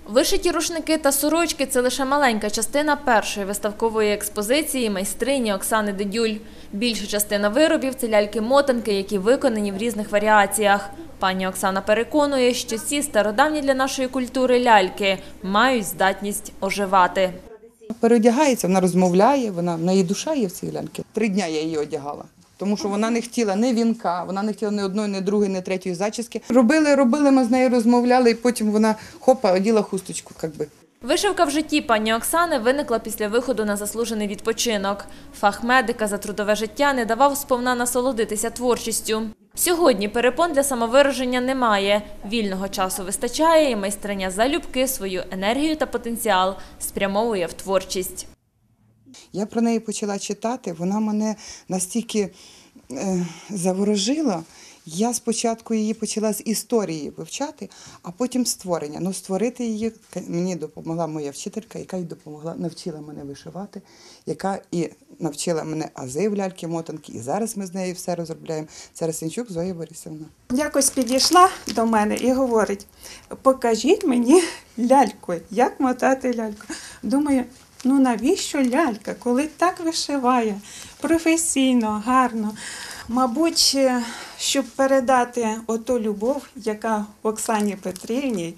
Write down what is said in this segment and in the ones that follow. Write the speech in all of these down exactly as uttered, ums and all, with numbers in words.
Вишиті рушники та сорочки – це лише маленька частина першої виставкової експозиції майстрині Оксани Дедюль. Більша частина виробів – це ляльки-мотанки, які виконані в різних варіаціях. Пані Оксана переконує, що ці стародавні для нашої культури ляльки мають здатність оживати. Переодягається, вона розмовляє, вона, в неї душа є в цій ляльці. Три дні я її одягала. Тому що вона не хотіла ні вінка, вона не хотіла ні одної, ні другої, ні третьої зачіски. Робили, робили, ми з нею розмовляли, і потім вона, хопа, оділа хусточку, як би. Вишивка в житті пані Оксани виникла після виходу на заслужений відпочинок. Фах медика за трудове життя не давав сповна насолодитися творчістю. Сьогодні перепон для самовираження немає. Вільного часу вистачає, і майстриня залюбки свою енергію та потенціал спрямовує в творчість. Я про неї почала читати, вона мене настільки е, заворожила. Я спочатку її почала з історії вивчати, а потім створення. Ну, створити її мені допомогла моя вчителька, яка й допомогла, навчила мене вишивати, яка і навчила мене ази в ляльки-мотанки. І зараз ми з нею все розробляємо. Це Росинчук Зоя Борисівна. Якось підійшла до мене і говорить: покажіть мені ляльку, як мотати ляльку. Думаю, ну навіщо лялька, коли так вишиває, професійно, гарно. Мабуть, щоб передати оту любов, яка в Оксані Петрівні,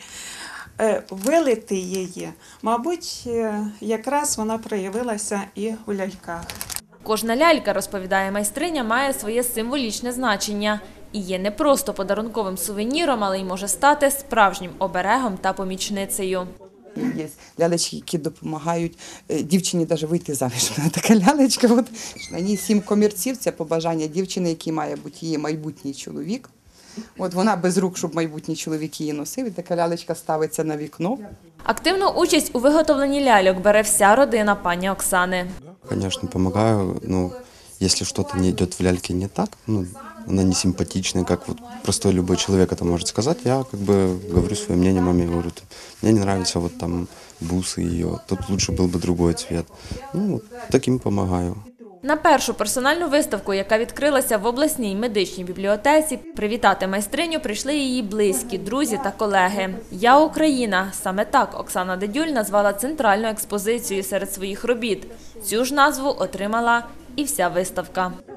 вилити її, мабуть, якраз вона проявилася і у ляльках. Кожна лялька, розповідає майстриня, має своє символічне значення. І є не просто подарунковим сувеніром, але й може стати справжнім оберегом та помічницею. Є лялечки, які допомагають дівчині навіть вийти заміж. Вона така лялечка, от, на ній сім комірців, це побажання дівчини, який має бути її майбутній чоловік. От вона без рук, щоб майбутній чоловік її носив, і така лялечка ставиться на вікно. Активну участь у виготовленні ляльок бере вся родина пані Оксани. Звісно, допомагаю, ну, якщо щось не йде в ляльці не так, ну, она не симпатичная, как вот простой любой человек это может сказать. Я как бы говорю свое мнение маме, говорю, мне не нравится вот там бусы ее, тут лучше был бы другой цвет. Ну, вот таким помогаю. На першу персональну виставку, яка відкрилася в обласній медичній бібліотеці, привітати майстриню прийшли її близькі, друзі та колеги. «Я Україна» – саме так Оксана Дедюль назвала центральну експозицію серед своїх робіт. Цю ж назву отримала і вся виставка.